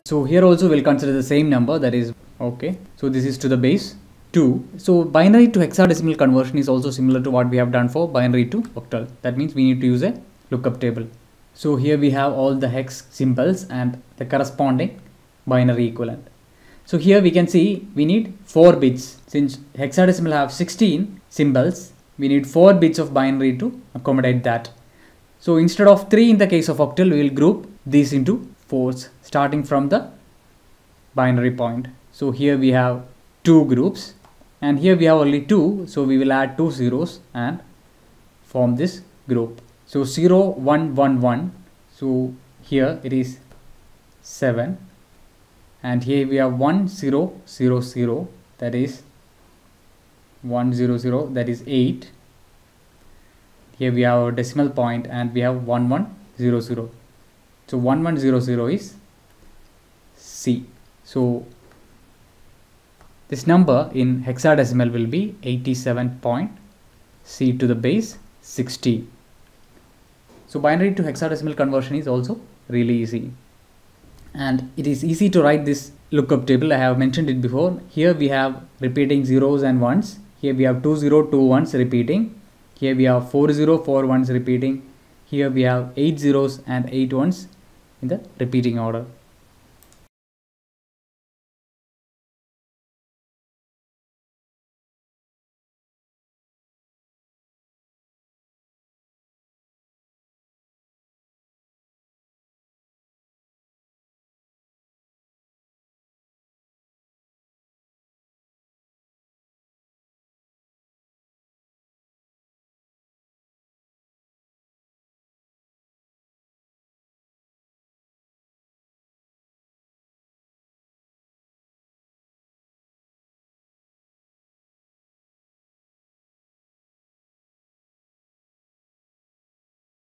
So here also we'll consider the same number, that is okay. So this is to the base 2. So binary to hexadecimal conversion is also similar to what we have done for binary to octal. That means we need to use a lookup table. So here we have all the hex symbols and the corresponding binary equivalent. So here we can see we need 4 bits. Since hexadecimal have 16 symbols, we need 4 bits of binary to accommodate that. So instead of 3 in the case of octal, we will group these into 4s starting from the binary point. So here we have 2 groups and here we have only 2. So we will add 2 zeros and form this group. So 0, 1, 1, 1. So here it is 7. And here we have 1, 0, 0, 0. That is 1, 0, 0. That is 8. Here we have a decimal point and we have 1, 1, 0, 0. So 1, 1, 0, 0 is C. So this number in hexadecimal will be 87 point C to the base 60. So binary to hexadecimal conversion is also really easy. And it is easy to write this lookup table. I have mentioned it before. Here we have repeating zeros and ones. Here we have 2 0 2 ones repeating. Here we have 4 0 4 ones repeating. Here we have 8 zeros and 8 ones in the repeating order.